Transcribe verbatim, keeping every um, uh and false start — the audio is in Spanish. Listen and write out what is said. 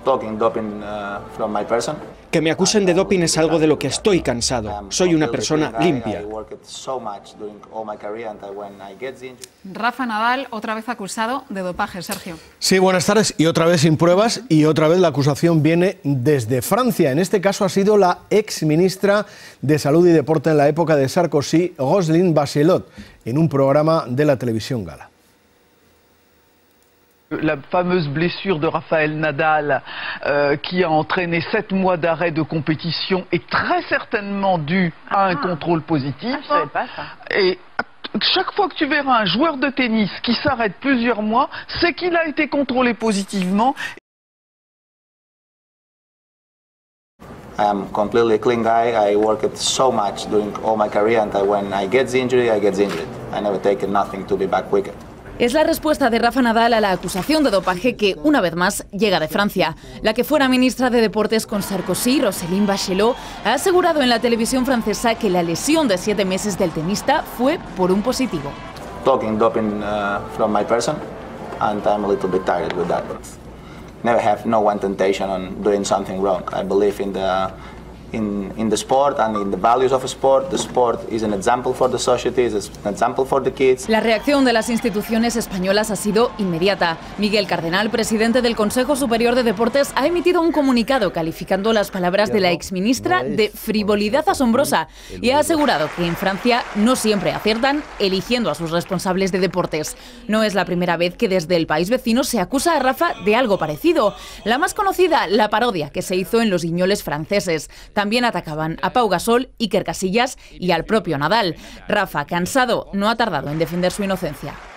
Que me acusen de doping es algo de lo que estoy cansado. Soy una persona limpia. Rafa Nadal, otra vez acusado de dopaje, Sergio. Sí, buenas tardes. Y otra vez sin pruebas y otra vez la acusación viene desde Francia. En este caso ha sido la ex ministra de Salud y Deporte en la época de Sarkozy, Roselyne Bachelot, en un programa de la televisión Gala. La fameuse blessure de Rafael Nadal euh, qui a entraîné sept mois d'arrêt de compétition est très certainement due à un contrôle positif. Ah, je savais pas ça. Et chaque fois que tu verras un joueur de tennis qui s'arrête plusieurs mois, c'est qu'il a été contrôlé positivement. I am completely clean guy. I worked so much during all my career, and when I get the injury, I get the injury. I never taken nothing to be back quicker. Es la respuesta de Rafa Nadal a la acusación de dopaje que, una vez más, llega de Francia. La que fuera ministra de Deportes con Sarkozy, Roselyne Bachelot, ha asegurado en la televisión francesa que la lesión de siete meses del tenista fue por un positivo. Talking doping uh, from my person, and I'm a little bit tired with that. But never have no one temptation on doing something wrong. I believe in the In, in the sport and in the values of a sport. The sport is an example for the society, is an example for the kids. La reacción de las instituciones españolas ha sido inmediata. Miguel Cardenal, presidente del Consejo Superior de Deportes, ha emitido un comunicado calificando las palabras de la exministra de frivolidad asombrosa y ha asegurado que en Francia no siempre aciertan eligiendo a sus responsables de deportes. No es la primera vez que desde el país vecino se acusa a Rafa de algo parecido. La más conocida, la parodia que se hizo en los Guiñoles franceses. También atacaban a Pau Gasol, Iker Casillas y al propio Nadal. Rafa, cansado, no ha tardado en defender su inocencia.